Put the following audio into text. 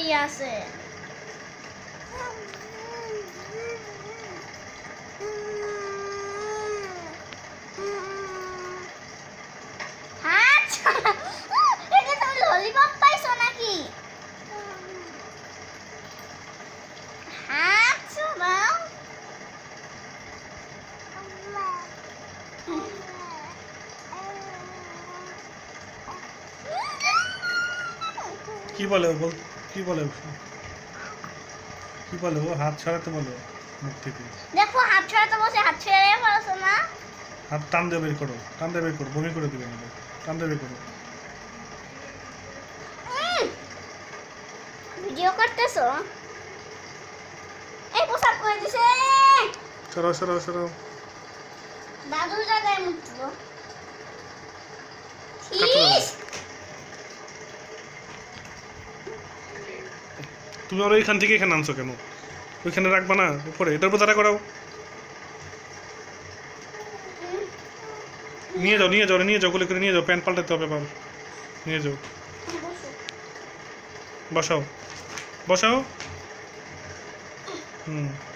ইয়ে আছে। এটা তুমি ললিপপ পাইছো নাকি? হাত ছড়াও। কি বলে বল, কি বলে, কি বলে ও? হাত ছাড়াতে বলো মুখ থেকে। দেখো হাত ছড়াতে বসে হাত ছেড়ে পারছো না। হাত টান দিয়ে বের করো, টান দিয়ে বের করো, বমি করে দিবে না। টান দিয়ে বের করো। ভিডিও করতেছো? এই পোশাক করে দিছে। সরাও সরাও সরাও। দাদুর জায়গায় মুতলো। তুমি আর ওইখান থেকে এখানে আনছো কেন? ওইখানে রাখবা না, উপরে। এটার উপর দাঁড়া করাও। নিয়ে যাও নিয়ে যাও নিয়ে যাও, গুলি করে নিয়ে যাও। প্যান্ট পাল্টাতে হবে বাবা, নিয়ে যাও। বসাও বসাও। হুম।